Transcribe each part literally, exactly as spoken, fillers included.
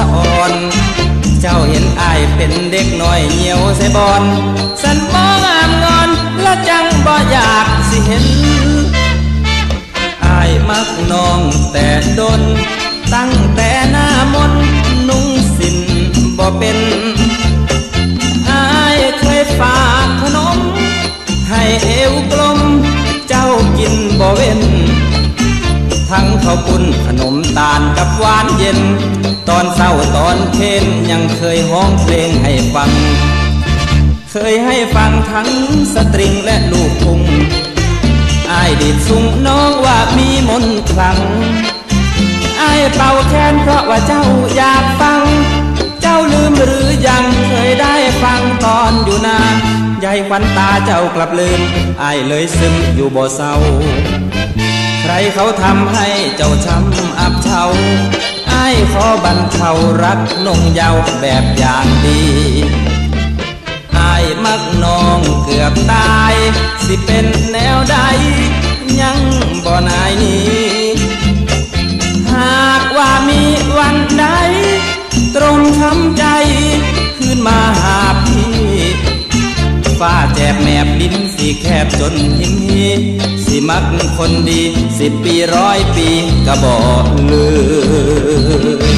ะอ่อนเจ้าเห็นอายเป็นเด็กน้อยเหี่ยวใส่บอนสันมองงามงอนและจังบ่อยากสิเห็นอายมักน้องแต่ดนตั้งแต่หน้ามนนุ่งสินบ่เป็นอายเคยฝากขนมให้เอวกลมเจ้ากินบ่เว้นทั้งข้าวปุ้นขนมตาลกับหวานเย็นตอนเศร้าตอนเค้นยังเคยฮ้องเพลงให้ฟังเคยให้ฟังทั้งสตริงและลูกทุ่งอายดีดสุงน้องว่ามีมนต์ขลังอายเป่าแค้นเพราะว่าเจ้าอยากฟังเจ้าลืมหรือยังเคยได้ฟังตอนอยู่นายายควันตาเจ้ากลับลืมอายเลยซึมอยู่บ่เศร้าใครเขาทำให้เจ้าช้ำอับเฉาอ้ายขอบรรเทารักนงเยาว์แบบอย่างดีอ้ายมักน้องเกือบตายสิเป็นแนวใดยังบ่นายนี้หากว่ามีวันใดตรงช้ำใจขึ้นมาหาพี่ฟ้าแจบแมบดินสีแคบจนหิมหีสิมักคนดีสิบปีร้อยปีก็บอกเลย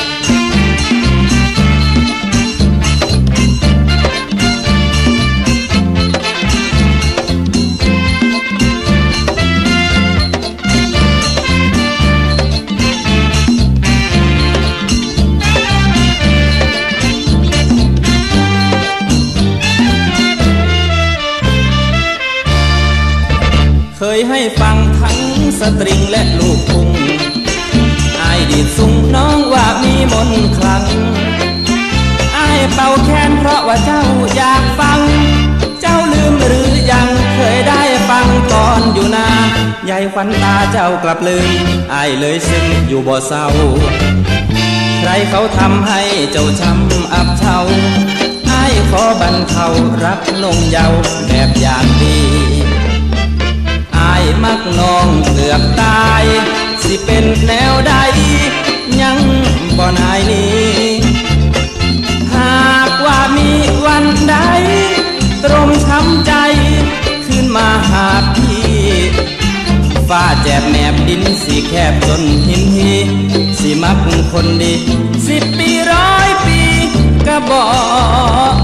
เคยให้ฟังทั้งสตริงและลูกทุ่งอายดีดสุงน้องว่ามีมนต์ขลังอายเป่าแค้นเพราะว่าเจ้าอยากฟังเจ้าลืมหรือยังเคยได้ฟังตอนอยู่นายายควันตาเจ้ากลับลืมอายเลยซึ้งอยู่บ่เศร้าใครเขาทำให้เจ้าช้ำอับเฉาอายขอบรรเทารักนงเยาว์แบบอย่างดีอายมักน้องเกือบตายสิเป็นแนวใดยังบ่นายนี้หากว่ามีวันใดตรงช้ำใจขึ้นมาหาพี่ฟ้าแจบแนบดินสีแคบจนหินหีสิมักคนดีสิบปีร้อยปีก็บอก